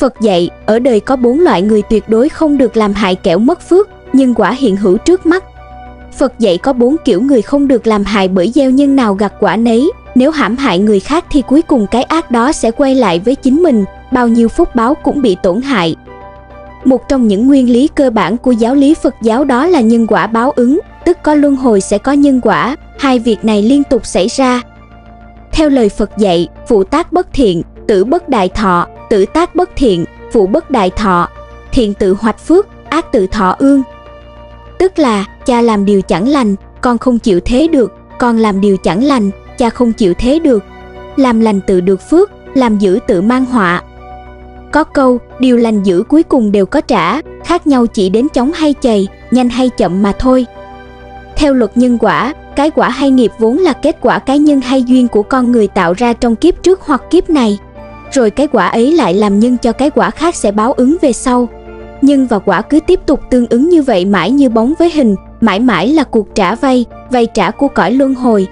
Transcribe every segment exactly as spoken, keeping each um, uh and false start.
Phật dạy, ở đời có bốn loại người tuyệt đối không được làm hại kẻo mất phước, nhân quả hiện hữu trước mắt. Phật dạy có bốn kiểu người không được làm hại bởi gieo nhân nào gặt quả nấy, nếu hãm hại người khác thì cuối cùng cái ác đó sẽ quay lại với chính mình, bao nhiêu phúc báo cũng bị tổn hại. Một trong những nguyên lý cơ bản của giáo lý Phật giáo đó là nhân quả báo ứng, tức có luân hồi sẽ có nhân quả, hai việc này liên tục xảy ra. Theo lời Phật dạy, phụ tác bất thiện, tử bất đại thọ, tử tác bất thiện, phụ bất đại thọ, thiện tự hoạch phước, ác tự thọ ương. Tức là, cha làm điều chẳng lành, con không chịu thế được, con làm điều chẳng lành, cha không chịu thế được. Làm lành tự được phước, làm dữ tự mang họa. Có câu, điều lành dữ cuối cùng đều có trả, khác nhau chỉ đến chóng hay chày, nhanh hay chậm mà thôi. Theo luật nhân quả, cái quả hay nghiệp vốn là kết quả cái nhân hay duyên của con người tạo ra trong kiếp trước hoặc kiếp này. Rồi cái quả ấy lại làm nhân cho cái quả khác sẽ báo ứng về sau. Nhân và quả cứ tiếp tục tương ứng như vậy mãi như bóng với hình, mãi mãi là cuộc trả vay, vay trả của cõi luân hồi.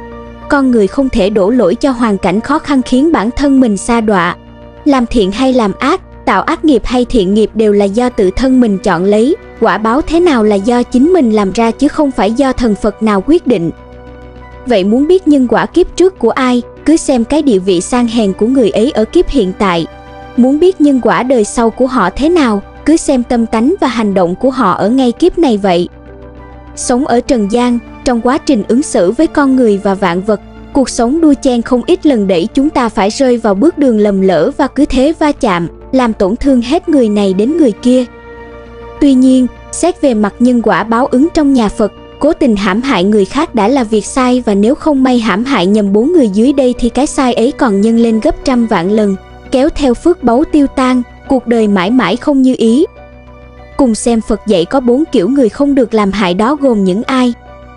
Con người không thể đổ lỗi cho hoàn cảnh khó khăn khiến bản thân mình sa đọa. Làm thiện hay làm ác, tạo ác nghiệp hay thiện nghiệp đều là do tự thân mình chọn lấy, quả báo thế nào là do chính mình làm ra chứ không phải do thần Phật nào quyết định. Vậy muốn biết nhân quả kiếp trước của ai, cứ xem cái địa vị sang hèn của người ấy ở kiếp hiện tại. Muốn biết nhân quả đời sau của họ thế nào, cứ xem tâm tánh và hành động của họ ở ngay kiếp này vậy. Sống ở trần gian, trong quá trình ứng xử với con người và vạn vật, cuộc sống đua chen không ít lần đẩy chúng ta phải rơi vào bước đường lầm lỡ và cứ thế va chạm, làm tổn thương hết người này đến người kia. Tuy nhiên, xét về mặt nhân quả báo ứng trong nhà Phật, cố tình hãm hại người khác đã là việc sai, và nếu không may hãm hại nhầm bốn người dưới đây thì cái sai ấy còn nhân lên gấp trăm vạn lần, kéo theo phước báu tiêu tan, cuộc đời mãi mãi không như ý. Cùng xem Phật dạy có bốn kiểu người không được làm hại đó gồm những ai.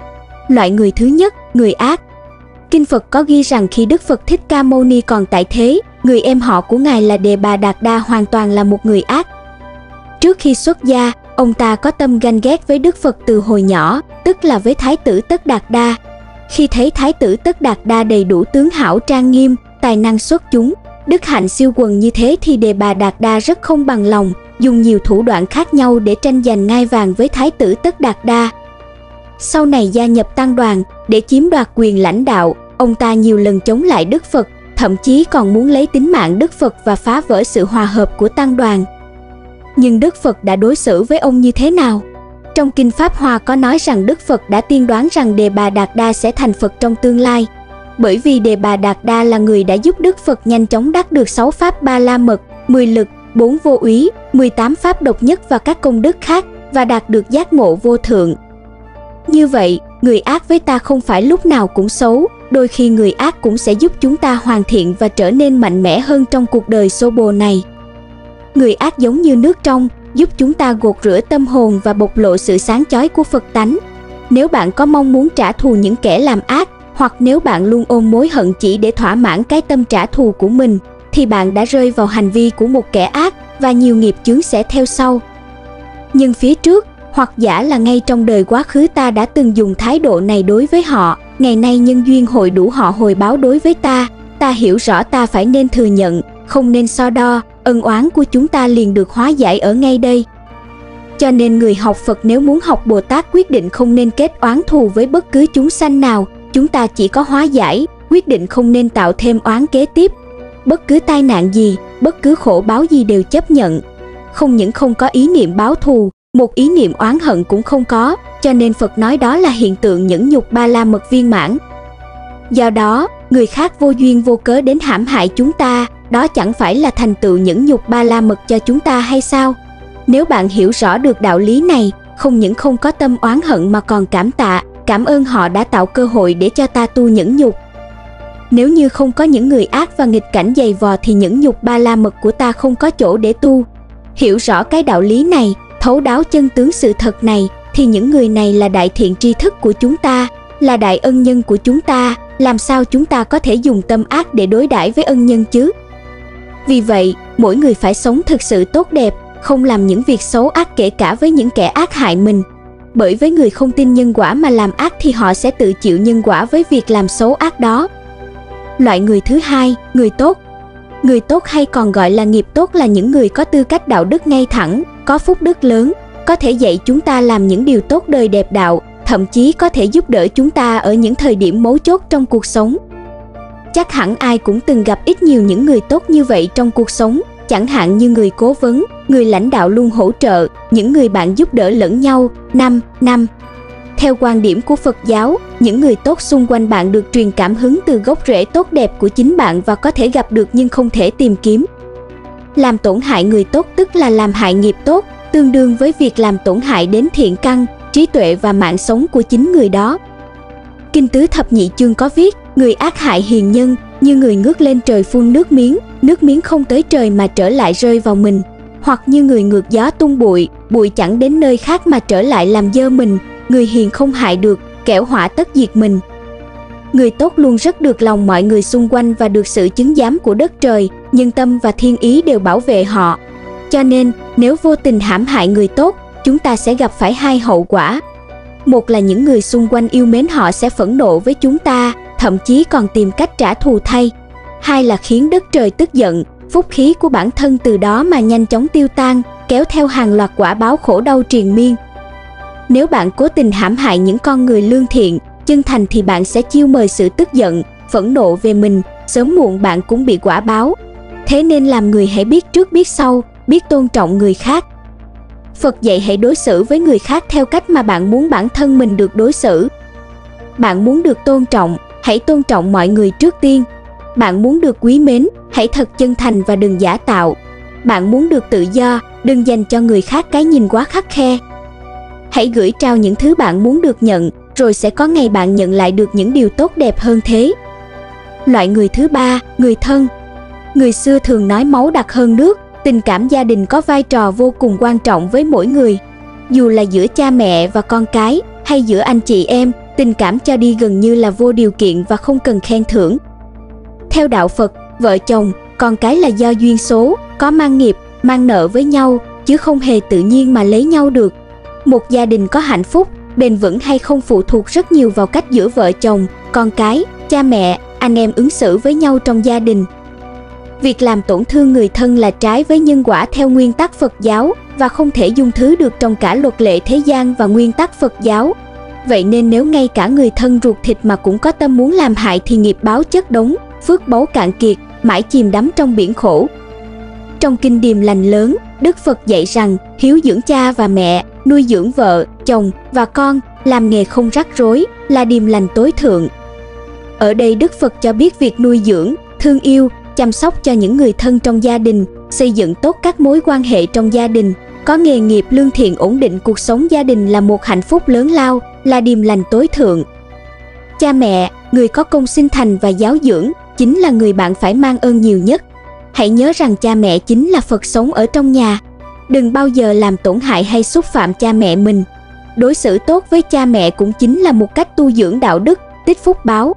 Loại người thứ nhất, người ác. Kinh Phật có ghi rằng khi Đức Phật Thích Ca Mâu Ni còn tại thế, người em họ của Ngài là Đề Bà Đạt Đa hoàn toàn là một người ác. Trước khi xuất gia, ông ta có tâm ganh ghét với Đức Phật từ hồi nhỏ, tức là với Thái tử Tất Đạt Đa. Khi thấy Thái tử Tất Đạt Đa đầy đủ tướng hảo trang nghiêm, tài năng xuất chúng, đức hạnh siêu quần như thế thì Đề Bà Đạt Đa rất không bằng lòng, dùng nhiều thủ đoạn khác nhau để tranh giành ngai vàng với Thái tử Tất Đạt Đa. Sau này gia nhập tăng đoàn, để chiếm đoạt quyền lãnh đạo, ông ta nhiều lần chống lại Đức Phật, thậm chí còn muốn lấy tính mạng Đức Phật và phá vỡ sự hòa hợp của tăng đoàn. Nhưng Đức Phật đã đối xử với ông như thế nào? Trong Kinh Pháp Hoa có nói rằng Đức Phật đã tiên đoán rằng Đề Bà Đạt Đa sẽ thành Phật trong tương lai. Bởi vì Đề Bà Đạt Đa là người đã giúp Đức Phật nhanh chóng đắc được sáu pháp ba la mật, mười lực, bốn vô úy, mười tám pháp độc nhất và các công đức khác, và đạt được giác ngộ vô thượng. Như vậy, người ác với ta không phải lúc nào cũng xấu, đôi khi người ác cũng sẽ giúp chúng ta hoàn thiện và trở nên mạnh mẽ hơn trong cuộc đời xô bồ này. Người ác giống như nước trong, giúp chúng ta gột rửa tâm hồn và bộc lộ sự sáng chói của Phật tánh. Nếu bạn có mong muốn trả thù những kẻ làm ác, hoặc nếu bạn luôn ôm mối hận chỉ để thỏa mãn cái tâm trả thù của mình, thì bạn đã rơi vào hành vi của một kẻ ác, và nhiều nghiệp chướng sẽ theo sau. Nhưng phía trước, hoặc giả là ngay trong đời quá khứ ta đã từng dùng thái độ này đối với họ, ngày nay nhân duyên hội đủ họ hồi báo đối với ta, ta hiểu rõ ta phải nên thừa nhận, không nên so đo, ân oán của chúng ta liền được hóa giải ở ngay đây. Cho nên người học Phật nếu muốn học Bồ Tát quyết định không nên kết oán thù với bất cứ chúng sanh nào, chúng ta chỉ có hóa giải, quyết định không nên tạo thêm oán kế tiếp. Bất cứ tai nạn gì, bất cứ khổ báo gì đều chấp nhận. Không những không có ý niệm báo thù, một ý niệm oán hận cũng không có, cho nên Phật nói đó là hiện tượng nhẫn nhục ba la mật viên mãn. Do đó, người khác vô duyên vô cớ đến hãm hại chúng ta, đó chẳng phải là thành tựu nhẫn nhục ba la mật cho chúng ta hay sao? Nếu bạn hiểu rõ được đạo lý này, không những không có tâm oán hận mà còn cảm tạ, cảm ơn họ đã tạo cơ hội để cho ta tu nhẫn nhục. Nếu như không có những người ác và nghịch cảnh dày vò thì nhẫn nhục ba la mật của ta không có chỗ để tu. Hiểu rõ cái đạo lý này, thấu đáo chân tướng sự thật này, thì những người này là đại thiện tri thức của chúng ta, là đại ân nhân của chúng ta, làm sao chúng ta có thể dùng tâm ác để đối đãi với ân nhân chứ? Vì vậy, mỗi người phải sống thực sự tốt đẹp, không làm những việc xấu ác kể cả với những kẻ ác hại mình. Bởi với người không tin nhân quả mà làm ác thì họ sẽ tự chịu nhân quả với việc làm xấu ác đó. Loại người thứ hai, người tốt. Người tốt hay còn gọi là nghiệp tốt là những người có tư cách đạo đức ngay thẳng, có phúc đức lớn, có thể dạy chúng ta làm những điều tốt đời đẹp đạo, thậm chí có thể giúp đỡ chúng ta ở những thời điểm mấu chốt trong cuộc sống. Chắc hẳn ai cũng từng gặp ít nhiều những người tốt như vậy trong cuộc sống, chẳng hạn như người cố vấn, người lãnh đạo luôn hỗ trợ, những người bạn giúp đỡ lẫn nhau. Năm, năm. Theo quan điểm của Phật giáo, những người tốt xung quanh bạn được truyền cảm hứng từ gốc rễ tốt đẹp của chính bạn và có thể gặp được nhưng không thể tìm kiếm. Làm tổn hại người tốt tức là làm hại nghiệp tốt, tương đương với việc làm tổn hại đến thiện căn, trí tuệ và mạng sống của chính người đó. Kinh Tứ Thập Nhị Chương có viết, người ác hại hiền nhân, như người ngước lên trời phun nước miếng, nước miếng không tới trời mà trở lại rơi vào mình, hoặc như người ngược gió tung bụi, bụi chẳng đến nơi khác mà trở lại làm dơ mình. Người hiền không hại được, kẻo họa tất diệt mình. Người tốt luôn rất được lòng mọi người xung quanh và được sự chứng giám của đất trời, nhân tâm và thiên ý đều bảo vệ họ. Cho nên, nếu vô tình hãm hại người tốt, chúng ta sẽ gặp phải hai hậu quả. Một là những người xung quanh yêu mến họ sẽ phẫn nộ với chúng ta, thậm chí còn tìm cách trả thù thay. Hai là khiến đất trời tức giận, phúc khí của bản thân từ đó mà nhanh chóng tiêu tan, kéo theo hàng loạt quả báo khổ đau triền miên. Nếu bạn cố tình hãm hại những con người lương thiện, chân thành thì bạn sẽ chiêu mời sự tức giận, phẫn nộ về mình, sớm muộn bạn cũng bị quả báo. Thế nên làm người hãy biết trước biết sau, biết tôn trọng người khác. Phật dạy hãy đối xử với người khác theo cách mà bạn muốn bản thân mình được đối xử. Bạn muốn được tôn trọng, hãy tôn trọng mọi người trước tiên. Bạn muốn được quý mến, hãy thật chân thành và đừng giả tạo. Bạn muốn được tự do, đừng dành cho người khác cái nhìn quá khắt khe. Hãy gửi trao những thứ bạn muốn được nhận, rồi sẽ có ngày bạn nhận lại được những điều tốt đẹp hơn thế. Loại người thứ ba, người thân. Người xưa thường nói máu đặc hơn nước, tình cảm gia đình có vai trò vô cùng quan trọng với mỗi người. Dù là giữa cha mẹ và con cái, hay giữa anh chị em, tình cảm cho đi gần như là vô điều kiện và không cần khen thưởng. Theo đạo Phật, vợ chồng, con cái là do duyên số, có mang nghiệp, mang nợ với nhau, chứ không hề tự nhiên mà lấy nhau được. Một gia đình có hạnh phúc, bền vững hay không phụ thuộc rất nhiều vào cách giữa vợ chồng, con cái, cha mẹ, anh em ứng xử với nhau trong gia đình. Việc làm tổn thương người thân là trái với nhân quả theo nguyên tắc Phật giáo và không thể dung thứ được trong cả luật lệ thế gian và nguyên tắc Phật giáo. Vậy nên nếu ngay cả người thân ruột thịt mà cũng có tâm muốn làm hại thì nghiệp báo chất đống, phước báu cạn kiệt, mãi chìm đắm trong biển khổ. Trong Kinh Điềm Lành Lớn, Đức Phật dạy rằng hiếu dưỡng cha và mẹ, nuôi dưỡng vợ, chồng và con, làm nghề không rắc rối là điềm lành tối thượng. Ở đây Đức Phật cho biết việc nuôi dưỡng, thương yêu, chăm sóc cho những người thân trong gia đình, xây dựng tốt các mối quan hệ trong gia đình, có nghề nghiệp lương thiện ổn định cuộc sống gia đình là một hạnh phúc lớn lao, là điềm lành tối thượng. Cha mẹ, người có công sinh thành và giáo dưỡng, chính là người bạn phải mang ơn nhiều nhất. Hãy nhớ rằng cha mẹ chính là Phật sống ở trong nhà. Đừng bao giờ làm tổn hại hay xúc phạm cha mẹ mình. Đối xử tốt với cha mẹ cũng chính là một cách tu dưỡng đạo đức, tích phúc báo.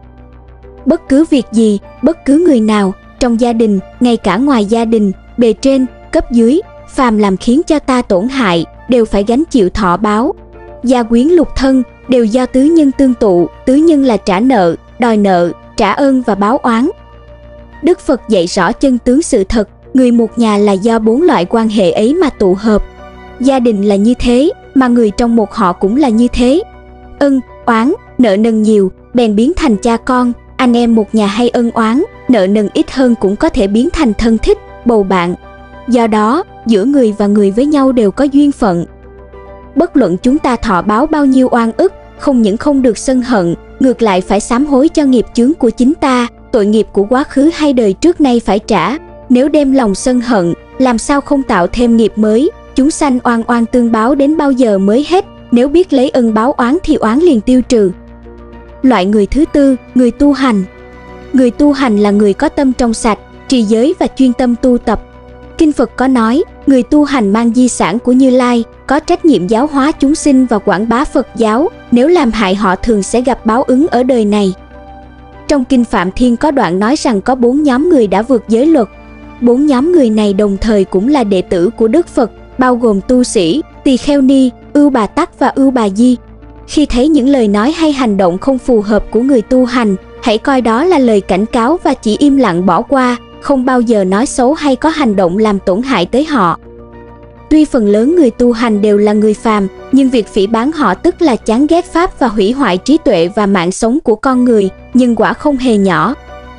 Bất cứ việc gì, bất cứ người nào, trong gia đình, ngay cả ngoài gia đình, bề trên, cấp dưới, phàm làm khiến cho ta tổn hại, đều phải gánh chịu thọ báo. Gia quyến lục thân, đều do tứ nhân tương tụ, tứ nhân là trả nợ, đòi nợ, trả ơn và báo oán. Đức Phật dạy rõ chân tướng sự thật, người một nhà là do bốn loại quan hệ ấy mà tụ hợp. Gia đình là như thế, mà người trong một họ cũng là như thế. Ân, oán, nợ nần nhiều, bèn biến thành cha con, anh em một nhà hay ân oán, nợ nần ít hơn cũng có thể biến thành thân thích, bầu bạn. Do đó, giữa người và người với nhau đều có duyên phận. Bất luận chúng ta thọ báo bao nhiêu oan ức, không những không được sân hận, ngược lại phải sám hối cho nghiệp chướng của chính ta, tội nghiệp của quá khứ hay đời trước nay phải trả. Nếu đem lòng sân hận, làm sao không tạo thêm nghiệp mới, chúng sanh oan oan tương báo đến bao giờ mới hết, nếu biết lấy ân báo oán thì oán liền tiêu trừ. Loại người thứ tư, người tu hành. Người tu hành là người có tâm trong sạch, trì giới và chuyên tâm tu tập. Kinh Phật có nói, người tu hành mang di sản của Như Lai, có trách nhiệm giáo hóa chúng sinh và quảng bá Phật giáo, nếu làm hại họ thường sẽ gặp báo ứng ở đời này. Trong Kinh Phạm Thiên có đoạn nói rằng có bốn nhóm người đã vượt giới luật. Bốn nhóm người này đồng thời cũng là đệ tử của Đức Phật, bao gồm tu sĩ, tỳ kheo ni, Ưu Bà Tắc và Ưu Bà Di. Khi thấy những lời nói hay hành động không phù hợp của người tu hành, hãy coi đó là lời cảnh cáo và chỉ im lặng bỏ qua, không bao giờ nói xấu hay có hành động làm tổn hại tới họ. Tuy phần lớn người tu hành đều là người phàm, nhưng việc phỉ báng họ tức là chán ghét pháp và hủy hoại trí tuệ và mạng sống của con người, nhân quả không hề nhỏ.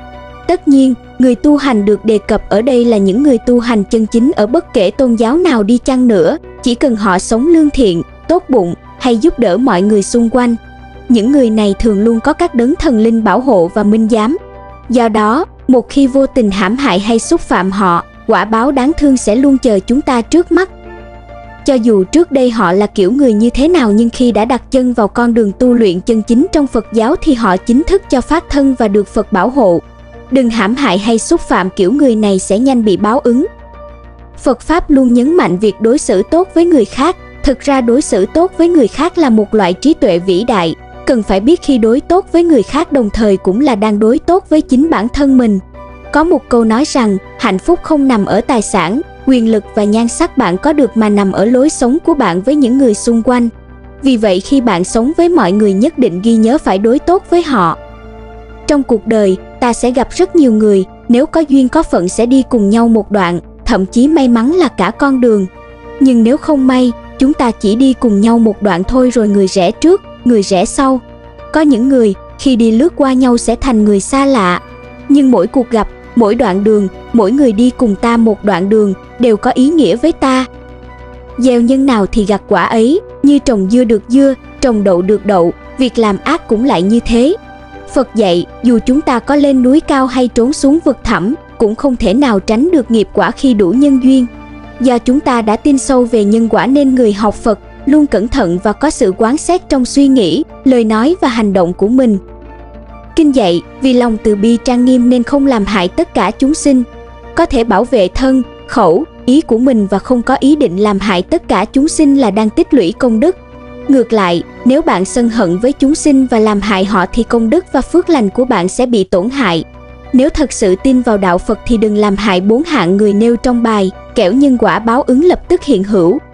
Tất nhiên, người tu hành được đề cập ở đây là những người tu hành chân chính ở bất kể tôn giáo nào đi chăng nữa, chỉ cần họ sống lương thiện, tốt bụng hay giúp đỡ mọi người xung quanh. Những người này thường luôn có các đấng thần linh bảo hộ và minh giám. Do đó, một khi vô tình hãm hại hay xúc phạm họ, quả báo đáng thương sẽ luôn chờ chúng ta trước mắt. Cho dù trước đây họ là kiểu người như thế nào, nhưng khi đã đặt chân vào con đường tu luyện chân chính trong Phật giáo thì họ chính thức cho phát thân và được Phật bảo hộ. Đừng hãm hại hay xúc phạm kiểu người này sẽ nhanh bị báo ứng. Phật Pháp luôn nhấn mạnh việc đối xử tốt với người khác. Thực ra đối xử tốt với người khác là một loại trí tuệ vĩ đại. Cần phải biết khi đối tốt với người khác đồng thời cũng là đang đối tốt với chính bản thân mình. Có một câu nói rằng, hạnh phúc không nằm ở tài sản, quyền lực và nhan sắc bạn có được mà nằm ở lối sống của bạn với những người xung quanh. Vì vậy khi bạn sống với mọi người nhất định ghi nhớ phải đối tốt với họ. Trong cuộc đời, ta sẽ gặp rất nhiều người, nếu có duyên có phận sẽ đi cùng nhau một đoạn, thậm chí may mắn là cả con đường. Nhưng nếu không may, chúng ta chỉ đi cùng nhau một đoạn thôi rồi người rẽ trước, người rẽ sau. Có những người, khi đi lướt qua nhau sẽ thành người xa lạ. Nhưng mỗi cuộc gặp, mỗi đoạn đường, mỗi người đi cùng ta một đoạn đường đều có ý nghĩa với ta. Gieo nhân nào thì gặt quả ấy, như trồng dưa được dưa, trồng đậu được đậu, việc làm ác cũng lại như thế. Phật dạy, dù chúng ta có lên núi cao hay trốn xuống vực thẳm, cũng không thể nào tránh được nghiệp quả khi đủ nhân duyên. Do chúng ta đã tin sâu về nhân quả nên người học Phật luôn cẩn thận và có sự quán xét trong suy nghĩ, lời nói và hành động của mình. Kinh dạy, vì lòng từ bi trang nghiêm nên không làm hại tất cả chúng sinh, có thể bảo vệ thân, khẩu, ý của mình và không có ý định làm hại tất cả chúng sinh là đang tích lũy công đức. Ngược lại, nếu bạn sân hận với chúng sinh và làm hại họ thì công đức và phước lành của bạn sẽ bị tổn hại. Nếu thật sự tin vào đạo Phật thì đừng làm hại bốn hạng người nêu trong bài, kẻo nhân quả báo ứng lập tức hiện hữu.